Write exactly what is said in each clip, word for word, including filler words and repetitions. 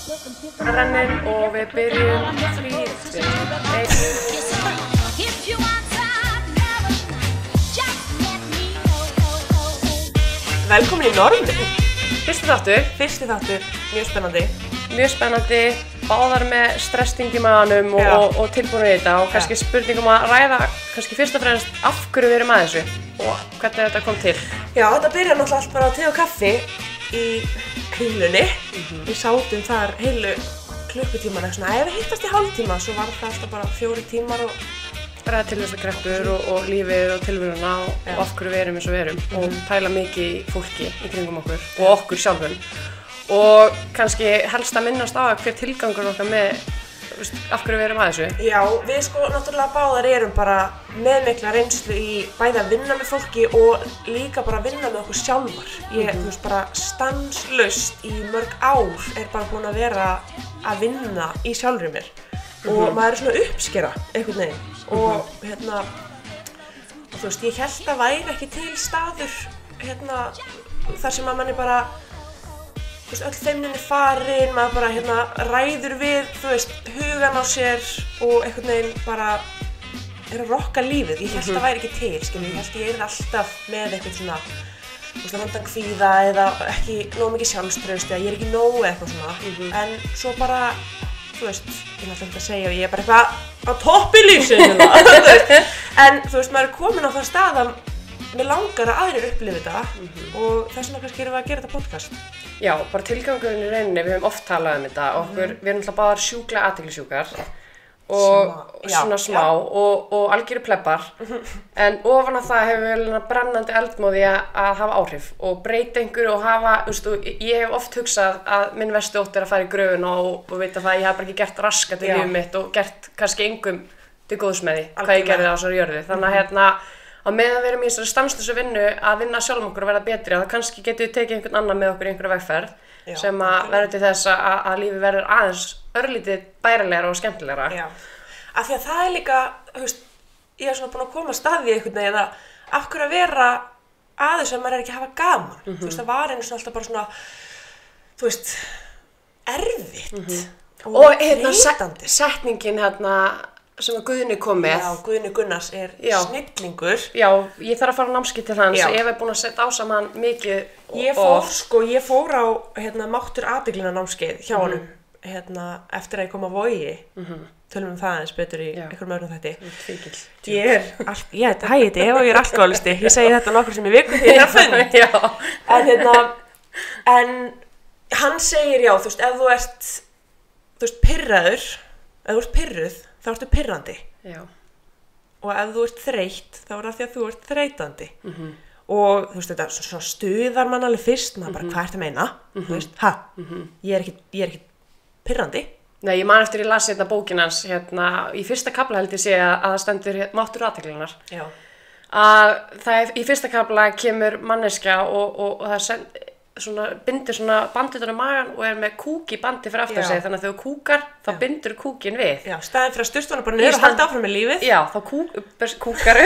Rennir og við byrjum þrír, tveir, einn. Velkomin í Normi. Fyrsti þáttur. Fyrsti þáttur, mjög spennandi. Mjög spennandi, báðar með stressting í maganum og, og, og tilbúin í þetta og kannski spurningum að ræða kannski fyrst og fremst af hverju við erum að þessu og hvernig þetta kom til. Já, þetta byrjar náttúrulega allt bara á te og kaffi í Kringlunni. Mm-hmm. Við sátum þar heilu klukkutímana, svona ef við hittast í hálftíma, svo var það alltaf bara fjóri tímar og ræða tilvistarkreppur og, og lífið og tilveruna og, og af hverju við erum eins og við erum mm. og pæla mikið í fólki í kringum okkur og okkur sjálfum. Og kannski helst að minnast á hver tilgangur okkar með, veist, af hverju við erum að þessu. Já, við sko náttúrulega báðar erum bara með mikla reynslu í bæði að vinna með fólki og líka bara að vinna með okkur sjálfar. Ég, mm-hmm. þú veist, bara stanslaust í mörg ár er bara búin að vera að vinna í sjálfri mér. Mm-hmm. Og maður er svona uppskera einhvern veginn. Og hérna, og þú veist, ég held að væri ekki til staður hérna, þar sem að manni bara, þú veist, öll feimnin er farin, maður bara hérna ræður við, þú veist, hugan á sér og einhvern veginn bara er að rokka lífið. Ég held að það væri ekki til, skilur, ég held að ég yrði alltaf með eitthvað svona, þú veist, að vandan kvíða eða ekki nógu mikið sjálfstraust eða ég er ekki nógu eitthvað svona, mm-hmm. en svo bara, þú veist, ég er náttúrulega ekki að segja og ég er bara eitthvað á toppi lífsins en þú veist, maður er komin á það stað að mér langar að aðrir upplifa þetta mm-hmm. og þess vegna kannski erum við að gera þetta podcast. Já, bara tilgangurinn í rauninni, við höfum oft talað um þetta og okkur, mm-hmm. við erum alltaf báðar sjúklega athyglisjúkar og smá. svona já, smá já. og, og algjöru plebbar mm-hmm. en ofan á það hefur við brennandi eldmóði að hafa áhrif og breyta einhverju og hafa, þú veist, ég hef oft hugsað að minn versti ótti er að fara í gröfuna og, og vita það að ég hef bara ekki gert raskat í lífið mitt og gert kannski engum til góðs með því hvað ég gerði á þessari jörðu. Þannig að hérna á meðan við erum í þessari stanslausu vinnu að vinna sjálfum okkur og verða betri að það kannski getum við tekið einhvern annan með okkur í einhverja vegferð já, sem að verður til þess að, að lífið verður aðeins örlítið bærilegra og skemmtilegra. Já, af því að það er líka, þú veist, ég er svona búin að koma að staði einhvern veginn að af hverju að vera aðeins að maður er ekki að hafa gaman. Mm-hmm. Þú veist, það var einu svona alltaf bara svona, þú veist, erfitt mm-hmm. og, og hérna set, setningin hérna sem að Guðni kom með. Já, Guðni Gunnars er já. snillingur. Já, ég þarf að fara á námskeið til hans. Já. Ég hef búin að setja á saman mikið og... Ég fór, sko, ég fór á, hérna, máttur athyglinna námskeið hjá honum, mm-hmm. hérna, eftir að ég kom á Vogi. Mm-hmm. Tölum um það eins betur í einhverjum öðrum þætti. Tvíkill. Ég er, all, ég er hægiti ef og ég er alkoholisti. Ég segi þetta nokkur sem ég viku því ég er að fund. Já. En hérna, en hann segir já, þú veist, ef þú ert, þú veist, pirraður, ef þú ert pirruð, þá ertu pirrandi. Já. Og ef þú ert þreytt, þá er það því að þú ert þreytandi. Mm-hmm. Og þú veist, þetta svona stuðar mann alveg fyrst, maður bara, mm-hmm. hvað ertu að meina? Mm-hmm. Þú veist, ha, mm-hmm. ég er ekki, ég er ekki pirrandi. Nei, ég man eftir ég las hérna bókin hans, hérna, í fyrsta kafla held ég sé að það stendur máttur athyglinnar. Já. Að það er, í fyrsta kafla kemur manneskja og, og, og það er send, svona, bindur svona bandið á magan og er með kúk í bandi fyrir aftur sig, þannig að þegar þú kúkar, þá já. bindur kúkin við. Já, staðin fyrir að sturtuna bara niður og halda áfram með lífið. Já, þá kúk, kúkaru,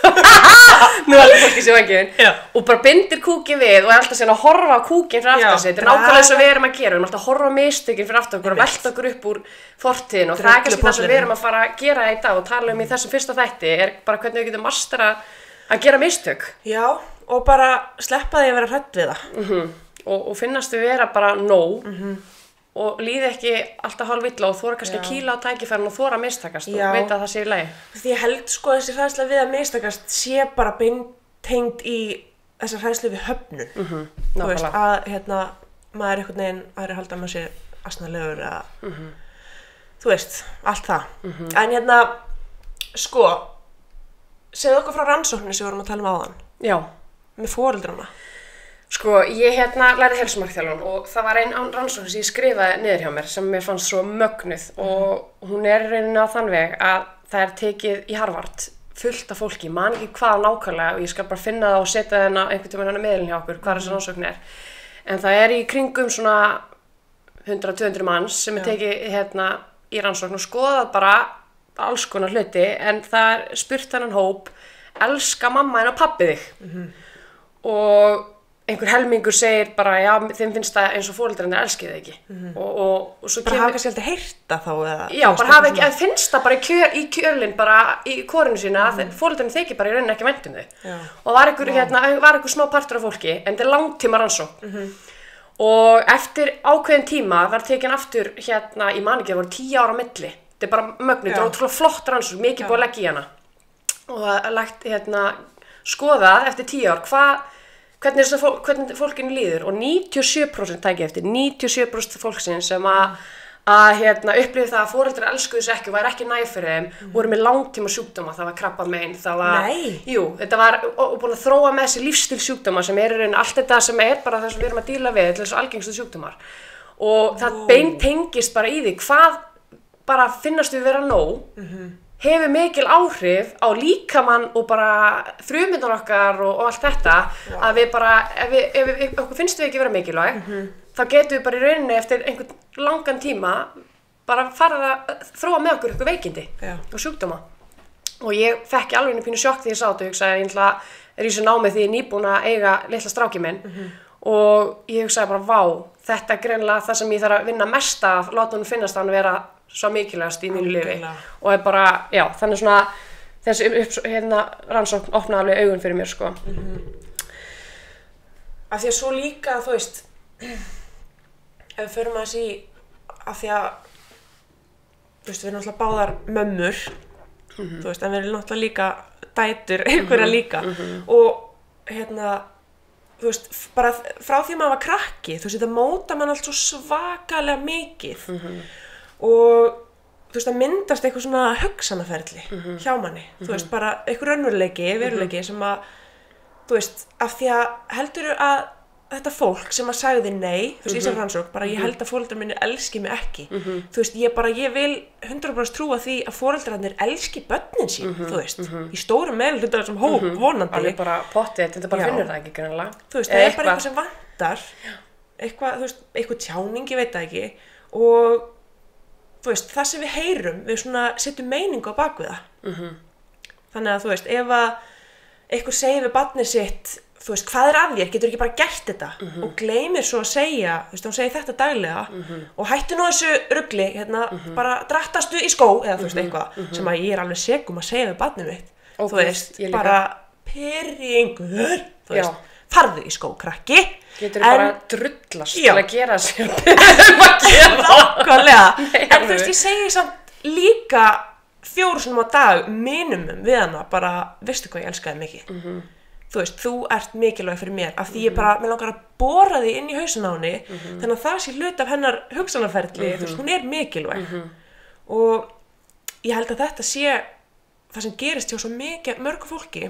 nú alveg fólki sem vangin, og bara bindur kúkin við og er alltaf síðan að horfa á kúkin fyrir aftur sig. Þetta er nákvæmlega eins og við erum að gera, við erum alltaf að horfa á mistökin fyrir aftur okkur og velta okkur upp úr fortíðin og það er kannski það sem við erum að fara að gera í dag og tala um í þessum fyrsta þætti er bara hvernig við getum mastera að gera mistök. Já, og bara sleppa því að vera hrædd við það. Mm-hmm. Og, og finnast við vera bara nóg mm-hmm. og líði ekki alltaf hálfilla og þóra kannski að kýla á tækifærin og þóra að mistakast Já. og veit að það sé í lagi. Því ég held sko þessi hræðsla við að mistakast sé bara beintengd í þessa hræðslu við höfnun. Mm-hmm. Þú veist að hérna, maður einhvern veginn aðri halda að maður sé asnalegur eða mm-hmm. þú veist, allt það. Mm-hmm. En hérna, sko, segðu okkur frá rannsókninni sem við vorum að tala um áðan. Já. Með foreldrana. Sko, ég hérna lærði heilsumarkþjálfun og það var ein rannsókn sem ég skrifaði niður hjá mér sem mér fannst svo mögnuð mm. og hún er í rauninni á þann veg að það er tekið í Harvard fullt af fólki, man ekki hvað nákvæmlega og ég skal bara finna það og setja þennan einhvern tímann á miðlinn hjá okkur, hvað þessi rannsókn er. En það er í kringum svona hundrað til tvö hundruð manns sem er tekið hérna í rannsókn og skoðað bara alls konar hluti en það er spurt þennan hóp, elska mamma en að pabbi þig? Mm-hmm. Og einhver helmingur segir bara, já, þeim finnst það eins og foreldrarnir elski það ekki. Mm-hmm. og, og, og svo bara kemur... hafa kannski aldrei heyrt það þá, eða... Já, bara hafa ekki, en finnst það bara í, kjör, í kjörlinn, bara í kórinu sína, mm-hmm. að foreldrarnir þykir bara í rauninni ekki vænt um þau. Já. Og var einhver, hérna, var einhver smá partur af fólki, en þetta er langtíma rannsókn. Mm-hmm. Og eftir ákveðin tíma var tekin aftur, hérna, í man ekki, það voru tíu ára á milli. Þetta er bara mögnuð, þetta er ótrúlega flott rannsókn, mikið búið að leggja í hana. Og lagt, hérna, skoðað eftir tíu ár, hvað hvernig þess að fólk, hvernig fólkinu líður og níutíu og sjö prósent tæki eftir níutíu og sjö prósent fólksins sem að að hérna upplifi það að foreldrar elskuðu sig ekki og væri ekki næg fyrir þeim, mm. voru með langtíma sjúkdóma, það var krabbamein, það var Nei. jú, þetta var og, og búin að þróa með þessi lífsstíl sjúkdóma sem er í raun allt þetta sem er bara það sem við erum að díla við, þessu algengstu sjúkdómar og það oh. beintengist bara í því hvað bara finnast við vera nóg mm-hmm. hefur mikil áhrif á líkamann og bara frumyndar okkar og, og allt þetta wow. að við bara, ef, við, ef, við, ef okkur finnst við ekki vera mikilvæg mm-hmm. þá getum við bara í rauninni eftir einhvern langan tíma bara farið að þróa með okkur ykkur veikindi yeah. og sjúkdóma og ég fekk alveg einu pínu sjokk því ég sá þetta og hugsaði ég ætla að rísa námið því ég er nýbúin að eiga litla strákinn minn mm-hmm. og ég hugsaði bara vá, þetta er greinilega það sem ég þarf að vinna mest af, láta hún finnast hann vera svo mikilvægast í mínu lífi og er bara, já, þannig svona þessi upp, hérna rannsókn opnaði alveg augun fyrir mér sko mm-hmm. af því að svo líka þú veist ef við förum aðeins í af því að þú veist, við erum náttúrulega báðar mömmur mm-hmm. þú veist, en við erum náttúrulega líka dætur, einhverja mm-hmm. líka mm-hmm. og hérna þú veist, bara frá því maður var krakki þú veist, þetta móta mann allt svo svakalega mikið mm-hmm. og þú veist, það myndast eitthvað svona hugsanaferli mm-hmm. hjá manni mm-hmm. þú veist, bara eitthvað raunveruleiki, veruleiki mm-hmm. sem að þú veist, af því að heldurðu að þetta fólk sem að sagði nei þú veist, í sem rannsókn, bara ég held að foreldrar minni elski mig ekki, mm-hmm. þú veist, ég bara ég vil hundrað prósent trúa því að foreldrarnir elski börnin sín, mm-hmm. þú veist mm-hmm. í stórum meðhluta þessum hóp, mm-hmm. vonandi alveg bara pottið, þetta bara Já. Finnur það ekki greinlega þú veist, það er bara eitthvað sem vantar eitthvað, þú veist, eitthvað tjáning, ég veit það ekki og þú veist, það sem við heyrum, við svona setjum meiningu á bakvið það. Mm-hmm. Þannig að þú veist, ef að eitthvað segir við barnið sitt, þú veist, hvað er að þér, getur ekki bara gert þetta mm-hmm. og gleymir svo að segja, þú veist, hún segir þetta daglega mm-hmm. og hættu nú þessu rugli, hérna, mm-hmm. bara drattastu í skó eða þú veist, eitthvað mm-hmm. sem að ég er alveg segum að segja við barnið mitt, og þú veist, bara pyrringur, þú veist, Já. Farðu í skó, krakki. Getur þú bara drullast til að gera sér nákvæmlega en þú veist ég segi samt líka fjóru sinnum á dag minimum við hana bara veistu hvað ég elskaði mikið mm-hmm. þú veist þú ert mikilvæg fyrir mér af því mm-hmm. ég bara mér langar að bora því inn í hausinn á henni mm-hmm. þannig að það sé hluti af hennar hugsanarferli mm-hmm. þú veist hún er mikilvæg mm-hmm. og ég held að þetta sé það sem gerist hjá svo mikið mörgu fólki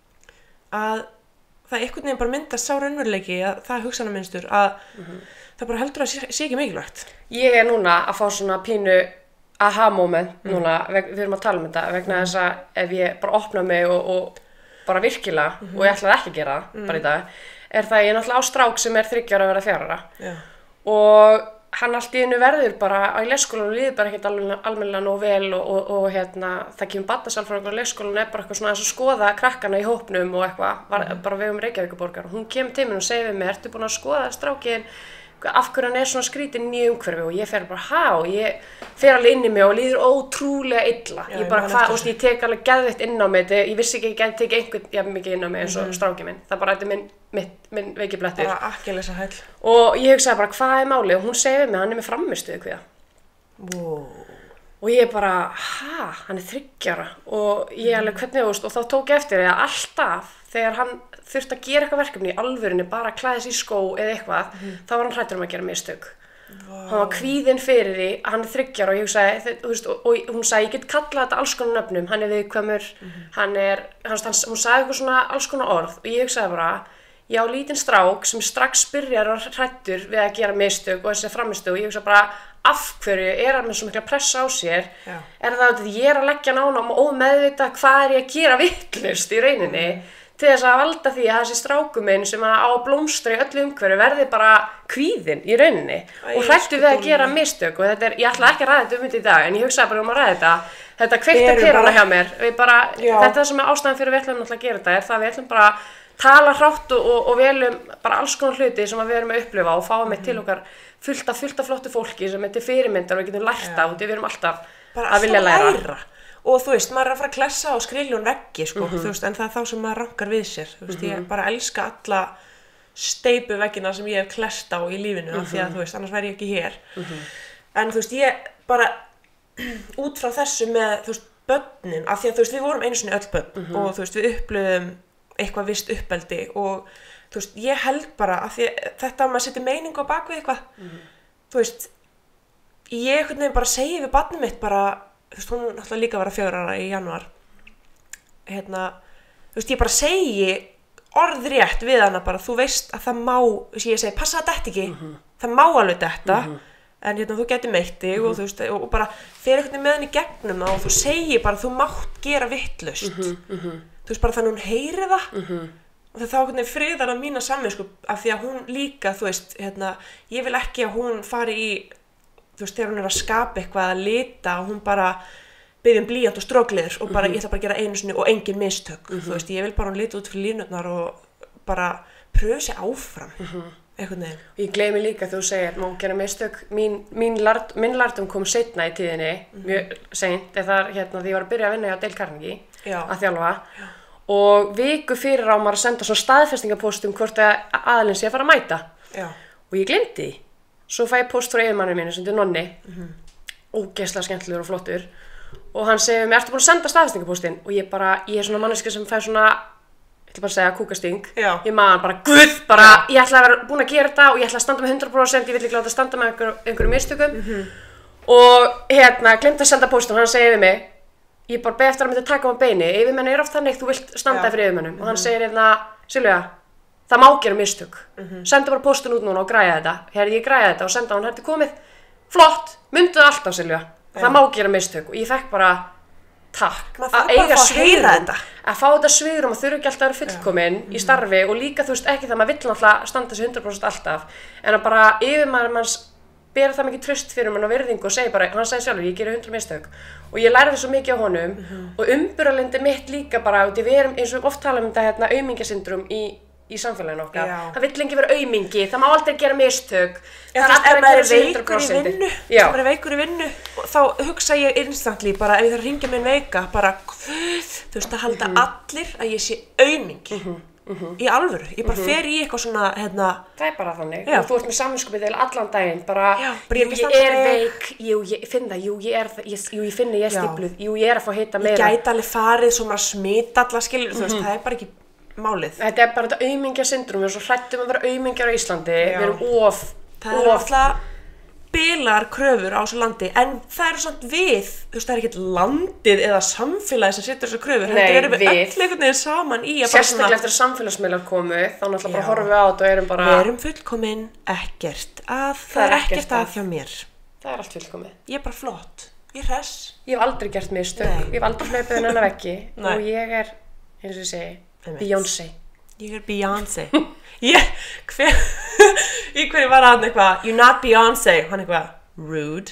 að það einhvern veginn bara myndast sá raunveruleiki að það er hugsanarmynstur að mm-hmm. það bara heldur að sé, sé ekki mikilvægt. Ég er núna að fá svona pínu aha moment mm. núna, við erum að tala um þetta vegna þess að ef ég bara opna mig og, og bara virkilega mm-hmm. og ég ætlaði ekki að gera það mm. bara í dag, er það ég er náttúrulega á strák sem er þriggja ára að vera fjögurra ára yeah. og hann allt í einu verður bara á leikskólanum líður bara ekkert almennilega nóg vel og, og, og hérna það kemur barnasálfræðingur á leikskólanum er bara eitthvað svona að skoða krakkana í hópnum og eitthvað, var, mm. bara vegum Reykjavíkurborgar og hún kemur til mér og segir við mig, ertu búin að skoða strákinn af hverju hann er svona skrítinn í umhverfi og ég fer bara há og ég fer alveg inn í mig og líður ótrúlega illa Já, ég bara hvað, og ég tek alveg geðveitt inn á mig ég vissi ekki að ég geti tekið einhvern jafn mikið inn á mig eins og mm-hmm. strákinn minn það bara þetta er minn, mitt, minn veikiblettur bara akkilesarhæll og ég hugsaði bara hvað er málið og hún segir mig hann er með frammistöðu kvíða wow. og ég bara hæ, hann er þryggjara og ég alveg hvernig veist, og þá tók ég eftir því að alltaf þegar hann þurfti að gera eitthvað verkefni í alvörunni bara að klæða sig í skó eða eitthvað mm. þá var hann hræddur um að gera mistök wow. hann var kvíðinn fyrir því hann er þriggjar og ég hugsaði þú veist, og, og hún sagði ég get kallað þetta alls konar nöfnum hann er viðkvæmur, mm. hann er hann, hann, hún sagði eitthvað svona alls konar orð og ég hugsaði bara ég á lítinn strák sem strax byrjar og hræddur við að gera mistök og þessi framistök og ég hugsaði bara af hverju er hann með svo mikla pressa á sér Já. Er það að ég er að leggja nána og ómeðvita hvað er ég að gera vitlaust í rauninni mm. til þess að valda því að þessi strákur minn sem á blómstra í öllu umhverju verði bara kvíðinn í rauninni Æ, og hrættu við að gera mistök og þetta er, ég ætla ekki að ræða þetta um þetta í dag en ég hugsaði bara um að ræða þetta þetta kveikti peruna hjá mér bara, þetta sem er ástæðan fyrir við ætlum náttúrulega að gera þetta er það við ætlum bara tala hrátt og, og, og velum bara alls konar hluti sem við erum að upplifa og fáum með mm. til okkar fullt af fullt af flottu fólki sem er til fyrirmyndar og við getum lært af og við erum alltaf bara að vilja læra. læra og þú veist, maður er að fara að klessa á skriljón veggi sko, mm -hmm. þú veist, en það er þá sem maður rankar við sér þú veist, mm -hmm. ég bara elska alla steypu veggina sem ég hef klest á í lífinu mm -hmm. af því að þú veist, annars væri ég ekki hér mm -hmm. en þú veist, ég bara út frá þessu með, þú veist, börnin, af því að þú veist, við vorum einu sinni öll börn mm -hmm. og þú veist, við upplöðum eitthvað vist uppeldi og þú veist, ég held bara af því að þetta að maður setja meiningu á bakvið eitthvað mm -hmm. þú veist, ég einhvern veginn bara segi við barnið mitt bara, þú veist, hún náttúrulega líka var að fjögur ára í janúar hérna, þú veist, ég bara segi orðrétt við hana bara, þú veist að það má, þess að ég segi, passa þetta ekki, mm -hmm. það má alveg þetta, mm -hmm. en hérna, þú getur meitt þig mm -hmm. og þú veist, og bara fyrir einhvern veginn með henni gegnum það og þú segir bara, þú mátt gera vitlaust, mm -hmm. þú veist, bara þannig hún heyri það mm -hmm. og það þá einhvern veginn friðar að mína samvisku af því að hún líka, þú veist, hérna, ég vil ekki að hún fari í, þú veist, þegar hún er að skapa eitthvað að lita og hún bara biðja um blýant og strókleður og bara, mm -hmm. ég ætla bara að gera einu sinni og engin mistök, mm -hmm. þú veist, ég vil bara hún lita út fyrir línurnar og bara pröfa sér áfram, mm -hmm. einhvern veginn. Ég gleymi líka þegar þú segir, má gera mistök, mín, mín lart, minn lartum kom seinna í tíðinni, mm -hmm. mjög seint, þegar hérna, því ég var að byrja að vinna hjá Dale Carnegie Já. að þjálfa Já. og viku fyrir á maður að senda svona staðfestingapóstum hvort að aðalinn sé að fara að mæta Já. og ég gleymdi því. Svo fæ ég póst frá yfirmanninu mínu sem þetta er Nonni, mm-hmm. ógeðslega skemmtilegur og flottur og hann segir mér, ertu búin að senda staðfestingapóstinn? Og ég bara, ég er svona manneska sem fær svona, ég ætla bara að segja kúkasting, Já. ég maður bara, guð, bara, Já. ég ætla að vera búin að gera þetta og ég ætla að standa með hundra prósent, ég vil ekki láta að standa með einhver, einhverjum mistökum mm-hmm. og hérna, glemt að senda póstinn og hann segir við mig, ég bara beð eftir að myndi að taka á beini, yfirmenn er oft þannig, þú vilt standa Já. fyrir yfirmennum mm-hmm. og hann segir hérna, Silvía, það má gera mistök, mm-hmm. sendu bara póstinn út núna og græja þetta, herri ég græja þetta og senda hann, herri komið, flott, myndu það alltaf Silvía, það má gera mistök og ég fekk bara, takk, að eiga svigrúm, að fá þetta svigrúm og þurfa ekki alltaf að vera fullkomin mm-hmm. í starfi og líka þú veist ekki það, maður vill náttúrulega standa þessi hundra prósent alltaf, en að bara yfirmaður manns bera það mikið traust fyrir mann og virðingu og segi bara, hann sagði sjálfur, ég gerir hundra mistök og ég lærði svo mikið á honum mm-hmm. og umburðarlyndi mitt líka bara, við erum eins og oft tala um þetta hérna, aumingjasyndrom í í samfélaginu okkar, Já. það vill lengi vera aumingi, það má aldrei gera mistök, Já, það er allir að gera hundra prósent. Ef maður er veikur í vinnu, þá hugsa ég instantly bara, ef ég þarf að ringja minn veika, bara, þú veist, að halda mm-hmm. allir að ég sé aumingi, mm-hmm. Mm-hmm. í alvöru, ég bara mm-hmm. fer í eitthvað svona, hérna. Það er bara þannig, Já. og þú ert með samvinskupið eða allan daginn, bara, Já, bara jú, ég er veik, jú, ég finn það, jú, ég er það, ég, jú, ég finn það, ég er stípluð, jú, ég er að fá hita meira. Ég gæti alveg farið svo maður smita alla skilur, mm-hmm. þú veist, það er bara ekki málið. Þetta er bara þetta aumingjasyndrom, við erum svo hrættum að vera aumingjar á Íslandi, Já. við erum of, það of. Það er alltaf bilar kröfur á þessu landi, en það eru samt við, þú veist, það er ekkert landið eða samfélagi sem setur þessu kröfur, Nei, erum við við. öll einhvern veginn saman í að Sérstaklega eftir að samfélagsmiðlar komu, þá náttúrulega bara horfum við á þetta og erum bara... Við erum fullkomin, ekkert að, það, það er ekkert, ekkert að hjá mér. Það er allt fullkomið. Ég er bara flott, ég er hress. Ég hef aldrei gert mistök, ég hef aldrei hlaupið hennar veggi og ég er, eins og ég segi, Beyoncé. Ég er Beyoncé. Ég, hver, í hverju var hann eitthvað, you're not Beyoncé, hann eitthvað, rude.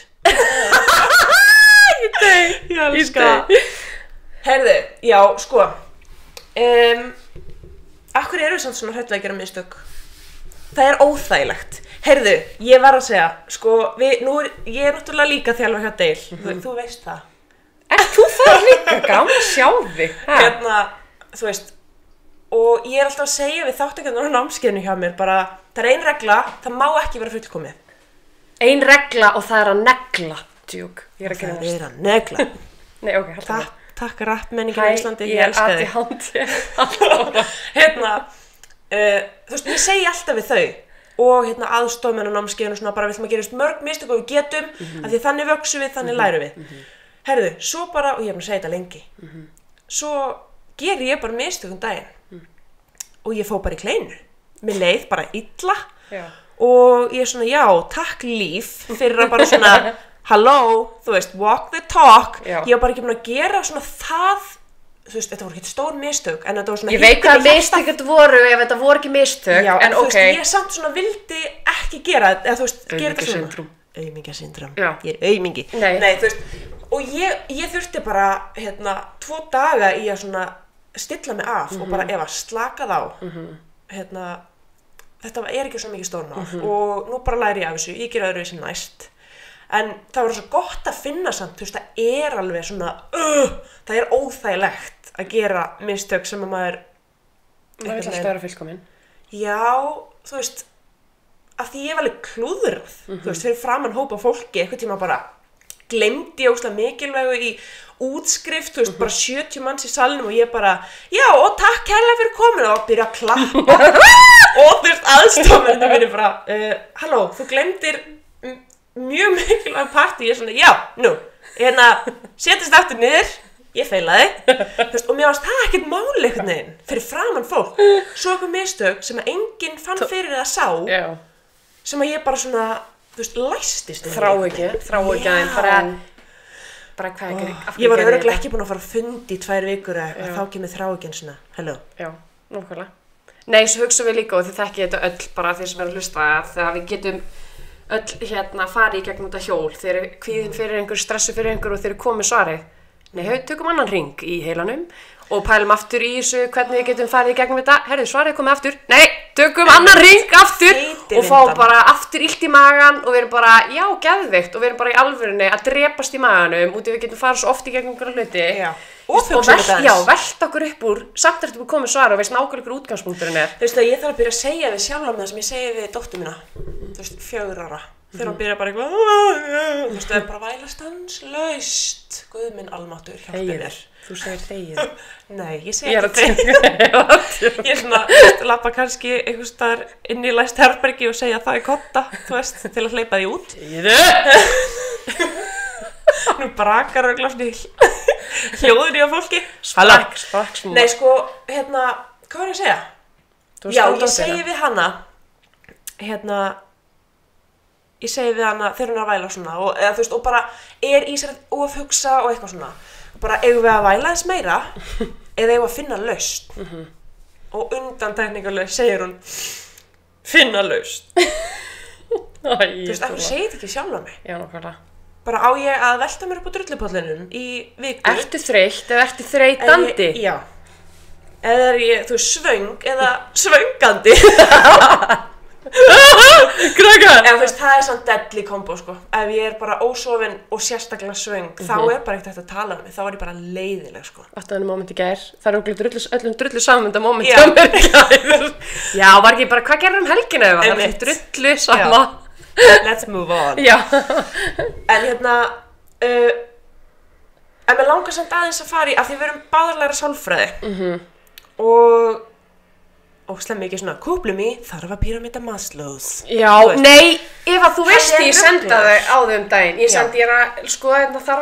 Ég deg, ég elska. Heyrðu, já, sko, um, akkur eru samt svona hræddir að gera mistök? Það er óþægilegt. Heyrðu, ég var að segja, sko, við, nú er, ég er náttúrulega líka þjálfa hjá Dale, mm-hmm. þú, þú veist það. Er þú það líka? Gaman að sjá þig. Hérna, þú veist, og ég er alltaf að segja við þátttakendur á námskeiðinu hjá mér bara, það er ein regla, það má ekki vera fullkomið. Ein regla og það er að negla, tjúk. Ég er að gera það. Það er að negla. Nei, ok, hættu það. Takk rappmenningin á Íslandi, ég elska þig. Hæ, ég er aðtíhandi. Hérna, uh, þú veist, ég segi alltaf við þau og hérna aðstofmenn á námskeiðinu svona bara, við ætlum að gerast mörg mistök og við getum, mm-hmm. af því þannig vöxum við, þannig mm-hmm. lærum við. Mm-hmm. Herðu, svo bara, og ég hef búin að segja þetta lengi, mm-hmm. svo ger ég bara mistök um daginn. Og ég fór bara í kleinu, mér leið bara illa já. Og ég er svona, já, takk líf fyrir að bara svona, halló, þú veist, walk the talk, já. Ég var bara ekki búin að gera svona það, þú veist, þetta voru ekki stór mistök, en þetta var svona... Ég veit hvað mistök þetta voru ef þetta voru ekki mistök, já, en, en þú ok. Veist, ég samt svona vildi ekki gera þetta, eða þú veist, gera þetta svona. Aumingjasyndrom. Aumingjasyndrom, já. Ég er aumingi. Nei. Nei, þú veist, og ég, ég þurfti bara, hérna, tvo daga í að svona, stilla mig af mm-hmm. og bara ef að slaka þá mm-hmm. hérna, þetta er ekki svo mikið stórmál mm-hmm. og nú bara læri ég af þessu, ég ger öðruvísi næst en það var svo gott að finna samt, þú veist, það er alveg svona uh, það er óþægilegt að gera mistök sem að maður maður vil alltaf vera fullkomin já, þú veist að því ég var alveg klúðrað mm-hmm. þú veist, fyrir framan hópa fólki eitthvað tíma bara gleymdi ég óslega mikilvægu í útskrift, þú veist, mm-hmm. bara sjötíu manns í salnum og ég bara, já, og takk kærlega fyrir komin og byrja að klappa og þú veist, aðstofnandi minni bara, uh, halló, þú gleymdir mjög mikilvæg partí, ég er svona, já, nú, hérna, setjast aftur niður, ég feilaði, þú veist, og mér varst það ekkert máli einhvern veginn, fyrir framan fólk, svo eitthvað mistök sem að enginn fann fyrir það sá, yeah. sem að ég bara svona, þú veist, læstist. Þrá ekki, þrá ekki aðeins, bara, bara hvað ekki, oh, af ég var örugglega ekki búin að fara að fundi í tvær vikur að þá kemur þrá ekki eins svona, hello. Já, nákvæmlega. Nei, svo hugsaum við líka og þið þekkið þetta öll bara þeir sem eru að hlusta þegar við getum öll hérna farið í gegnum þetta hjól þeir eru kvíðin fyrir einhver, stressu fyrir einhver og þeir eru komið svarið. Nei, tökum annan hring í heilanum og pælum aftur í þessu hvernig við getum farið í gegnum þetta. Herðu, svarið komið aftur. Nei, tökum annan hring aftur og fá bara aftur illt í magan og við erum bara, já, geðveikt og við erum bara í alvörunni að drepast í maganum út í við getum farið svo oft í gegnum einhverja hluti. Já. Og, og velt, já, velt okkur upp úr, samt er þetta komið svar og veist nákvæmlega hver útgangspunkturinn er. Þú veist að ég þarf að byrja að segja við sjálfa með það sem ég segi við dóttur mína, þú veist, fjögur ára. Þegar hún byrja bara eitthvað, þú veist, það er bara væla stanslaust, Guð minn almáttugur, hjálpi mér. Þú segir þegið. Nei, ég segi ekki þegið. Ég er svona, lappa kannski einhvers staðar inn í læst herbergi og segja það er kotta, þú veist, til að hleypa því út. Þegið! Nú brakar og glásni hljóður í á fólki. Sprakk, sprakk smá. Nei, sko, hérna, hvað var ég að segja? Já, ég segi við hana, hérna, ég segi við hana þegar hún er að væla svona og, eða, þú veist, og bara er í sér of hugsa og eitthvað svona. Bara eigum við að væla þess meira eða eigum við að finna lausn. Mm-hmm. Og undan tekníkulega segir hún, finna lausn. Þú veist, af hverju segir þetta ekki sjálf á mig? Já, nákvæmlega. Bara á ég að velta mér upp á drullupollinum í viku. Ertu þreytt eða ertu þreytandi? Ég, já. Eða er ég, þú veist, svöng eða svöngandi. Krakkar! En þú veist, það er svona deadly combo, sko. Ef ég er bara ósofin og sérstaklega svöng, mm-hmm. þá er bara ekkert hægt að tala um mig. Þá er ég bara leiðileg, sko. Átti þenni moment í gær. Það eru drullu, öllum drullu samvenda moment hjá mér í gær. Já, var ekki bara, hvað gerður um helgina ef það var drullu sama? Let's move on. Já. En hérna, uh, en mér langar samt aðeins að fara í, af því við erum báðar að læra sálfræði. Mm-hmm. Og, og slemmi ekki svona, kúplum í þarfapíramída Maslows. Já, nei, Eva, þú veist ég sendi þau á þau um daginn. Ég sendi ég að, sko,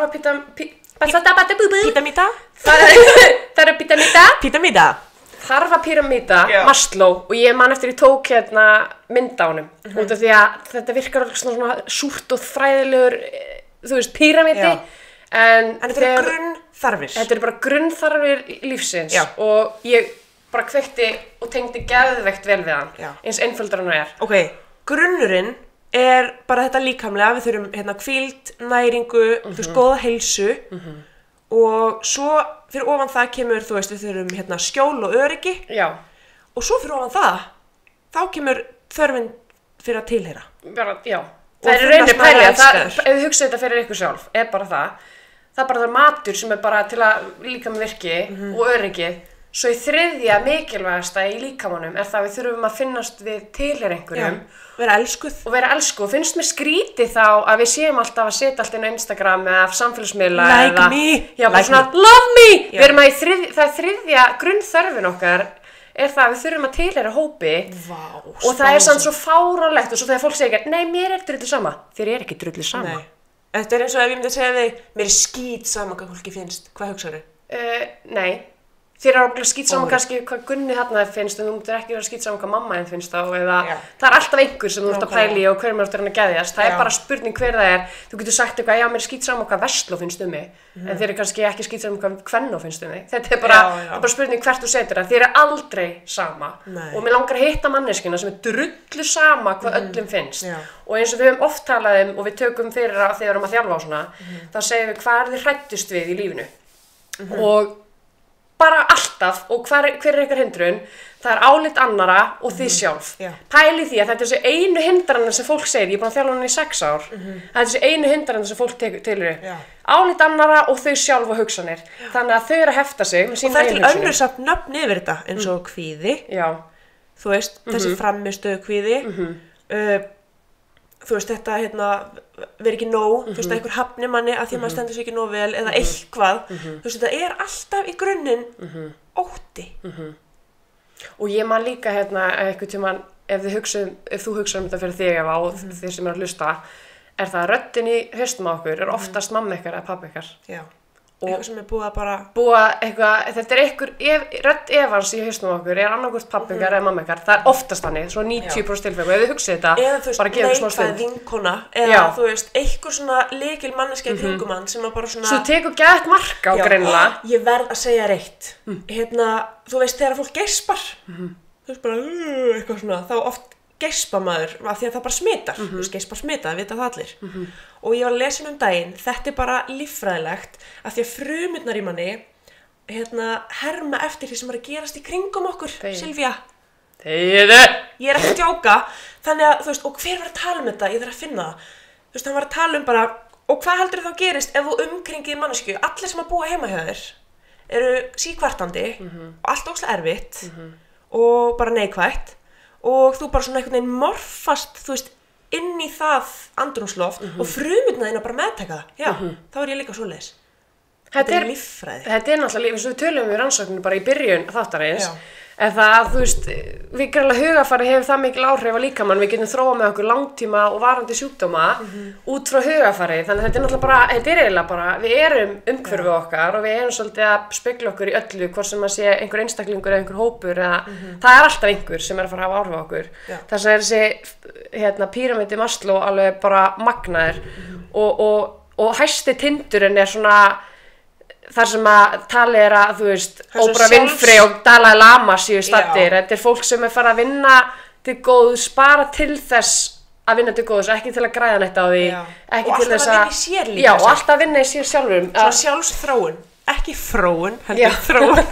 þarfapíramída. Þarfapíramída. Píramída. Þarfapíramída, Maslow og ég man eftir ég tók hérna mynd á honum mm-hmm. út af því að þetta virkar svona, svona súrt og fræðilegur þú veist, píramídi en, en þetta eru grunnþarfir þetta eru bara grunnþarfir lífsins Já. Og ég bara kveikti og tengdi geðveikt vel við hann Já. Eins einföldur hann er ok, grunnurinn er bara þetta líkamlega við þurfum hérna hvíld, næringu mm-hmm. þú veist, góða heilsu mm-hmm. og svo fyrir ofan það kemur, þú veist, við þurfum hérna skjól og öryggi. Já. Og svo fyrir ofan það, þá kemur þörfin fyrir að tilheyra. Bara, já. Það er rauninni pælið, ef við hugsa þetta fyrir ykkur sjálf, er bara það. Það er bara það matur sem er bara til að líkamann virki mm-hmm. og öryggi. Svo í þriðja mikilvægasta í líkamannum er það að við þurfum að finnast við tilheyra einhverjum. Já. Vera elskuð. Og vera elskuð. Finnst mér skrítið þá að við séum alltaf að setja allt inn á Instagram eða samfélagsmiðla like eða... me. Já, bara like svona, me. Love me! Já. Við erum að í þrið, það er þriðja grunnþörfin okkar er það að við þurfum að tilheyra hópi. Vá, og það er samt svo fáránlegt og svo þegar fólk segir ekki, nei, mér er drullu sama. Þér er ekki drullu sama. Nei. Þetta er eins og ef ég myndi að segja þig, mér er skít sama hvað fólki finnst. Hvað hugsaðu? Uh, nei. Þér er ábyggilega skýt saman kannski hvað Gunni þarna finnst en þú myndir ekki vera skýt saman hvað mamma þín finnst þá eða Já. Það er alltaf einhver sem þú ert að pæla í og hver maður ert að reyna að geðjast. Það Já. Er bara spurning hver það er. Þú getur sagt eitthvað, já, mér er skýt saman hvað Vestló finnst um mig mm. en þér er kannski ekki skýt saman hvað Kvennó finnst um mig. Þetta er bara, já, já. Er bara spurning hvert þú setur það. Þér er aldrei sama Nei. Og mér langar að hitta manneskina sem er drullu sama hvað mm. öllum finnst já. Og eins og við höfum oft talað um og við tökum fyrir að þegar við erum að þjálfa á svona mm. þá segjum við hvað er þið hræddust við í lífinu mm-hmm. og bara alltaf og hver, hver er ykkur hindrun? Það er álit annara og þið sjálf. Já. Pæli því að þetta er þessi einu hindranir sem fólk segir, ég er búin að þjálfa hann í sex ár, það er þessi einu hindranir sem fólk tekur til upp. Álit annara og þau sjálf og hugsanir. Já. Þannig að þau eru að hefta sig með sína eigin hugsanir. Og það er til önnur samt nöfn yfir þetta, eins og kvíði. Já. Þú veist, mm -hmm. þessi framistöðu kvíði. Mm -hmm. uh, þú veist, þetta, hérna, verið ekki nóg, mm -hmm. þú veist, að einhver hafni manni að því að mm -hmm. maður stendur sig ekki nóg vel, eða eitthvað. Mm -hmm. Þú veist, þetta er alltaf í grunninn mm -hmm. ótti. Mm -hmm. Og ég man líka hérna einhvern tímann, ef, hugsum, ef þú hugsaður um þetta fyrir þig efa og mm -hmm. þeir sem er að hlusta, er það að röddin í haustum á okkur er oftast mamma ykkar eða pabbi ykkar. Já, og eitthvað sem er búið að bara... Búið eitthvað, þetta er einhver, ef, rödd efans í haustum á okkur er annarkvort pabbi ykkar mm -hmm. eða mamma ykkar, það er oftast þannig, svo níutíu prósent tilfellum, ef þið hugsið þetta, eða, þú veist, bara gefa smá stund. Eða þú veist, vinkona, eða Já. þú veist, einhver svona lykil manneskja í kringum hann sem að bara svona... Svo tekur gætt marka á greinilega. Ég verð að segja reitt, mm. hérna, þú veist, þegar fólk geispar, mm -hmm. þú veist bara, uh, eitthvað svona, þá oft geispa maður af því að það bara smitar, mm -hmm. þú veist, geispar smitar, það vita það allir. Mm -hmm. Og ég var að lesa um daginn, þetta er bara líffræðilegt, af því að frumurnar í manni, hérna, herma eftir því sem er að gerast í kringum okkur, Þegi. Silvía. Þegiðu! Ég er ekki að djóka, þannig að, þú veist, og hver var að tala um þetta, ég þarf að finna það. Þú veist, hann var að tala um bara, og hvað heldur þá gerist ef þú umkringið manneskju, allir sem að búa heima hjá þér, eru síkvartandi, mm -hmm. og allt ógeðslega erfitt, mm -hmm. og bara neikvætt, og þú bara svona einhvern veginn morfast, þú veist, inn í það andrúmsloft mm -hmm. og frumurnar þínar bara meðtaka það. Já, mm -hmm. þá er ég líka svoleiðis. Þetta, þetta er líffræði. Þetta er náttúrulega, eins og við tölum við rannsókninu bara í byrjun þáttarins, en það, þú veist, við greinlega hugafari hefur það mikil áhrif á líkamann, við getum þróað með okkur langtíma og varandi sjúkdóma mm -hmm. út frá hugafari, þannig að þetta er náttúrulega bara, þetta er eiginlega bara, við erum umhverfið okkar og við erum svolítið að spegla okkur í öllu, hvort sem að sé einhver einstaklingur eða einhver hópur, eða mm -hmm. það er alltaf einhver sem er að fara að hafa áhrif á okkur. Þess að er þessi, hérna, píramídi Maslow alveg bara magnaður mm -hmm. og, og, og hæsti tindurinn er svona, þar sem að tali er að, þú veist, Oprah Winfrey og Dalai Lama séu staddir. Þetta er fólk sem er farið að vinna til góðs, bara til þess að vinna til góðs, ekki til að græða neitt á því, Já. ekki og til þess að... Og alltaf að vinna í sér líka. Já, og alltaf að vinna í sér sjálfum. Svo sjálfsþróun, ekki fróun, heldur þróun.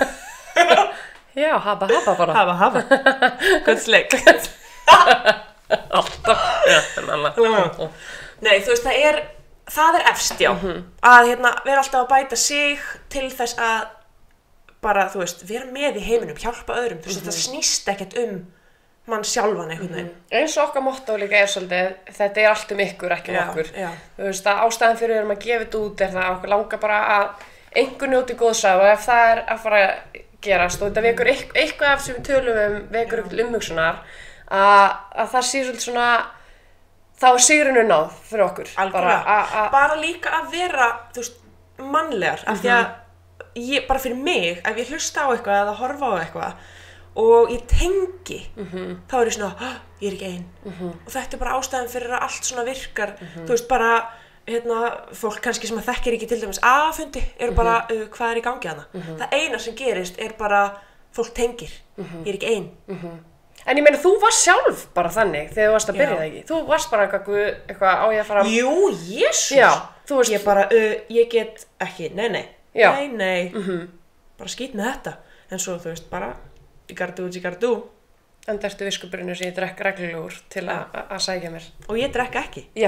Já, haba haba bara. Haba haba, kvöldsleik. Alltaf. Nei, þú veist, það er... Það er efst, já, mm -hmm. að hérna, vera alltaf að bæta sig til þess að bara, þú veist, vera með í heiminum, hjálpa öðrum, þú veist, mm -hmm. þetta snýst ekkert um mann sjálfan einhvern veginn. Mm -hmm. Eins og okkar motto líka er svolítið, þetta er allt um ykkur, ekki um já, okkur. Já. Þú veist, að ástæðan fyrir við erum að gefa þetta út er það að okkur langar bara að einhver njóti góðsá og ef það er að fara að gerast og þetta vekur eitthvað af sem við tölum um, vekur ykkur umhugsunar, að, að það sé svolítið svona þá er sigurinn náð fyrir okkur. Bara, a, a, bara líka að vera, þú veist, mannlegar, af mm -hmm. því að ég, bara fyrir mig, ef ég hlusta á eitthvað eða horfa á eitthvað og ég tengi, mm -hmm. þá er ég svona, oh, ég er ekki ein. Mm -hmm. Og þetta er bara ástæðan fyrir að allt svona virkar, mm -hmm. þú veist, bara, hérna, fólk kannski sem að þekkir ekki til dæmis aðfundi, eru bara, mm -hmm. uh, hvað er í gangi hana? Mm -hmm. Það eina sem gerist er bara, fólk tengir, mm -hmm. ég er ekki ein. Mm -hmm. En ég meina, þú varst sjálf bara þannig þegar þú varst að byrja það ekki. Þú varst bara eitthvað, eitthvað á ég að fara... Jú, jésus! Já, þú veist... Ég bara, uh, ég get ekki, nei, nei, Já. nei, nei, mm -hmm. bara skýt með þetta. En svo, þú veist, bara, you gotta do what you gotta do. En það ertu viskubrunur sem ég drekk reglulegur til að sækja mér. Og ég drekk ekki. Já.